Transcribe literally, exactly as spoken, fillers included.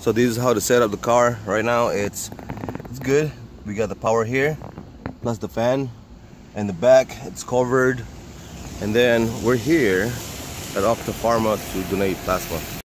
So this is how to set up the car right now. It's it's good. We got the power here, plus the fan, and the back it's covered. And then we're here at Octa Pharma to donate plasma.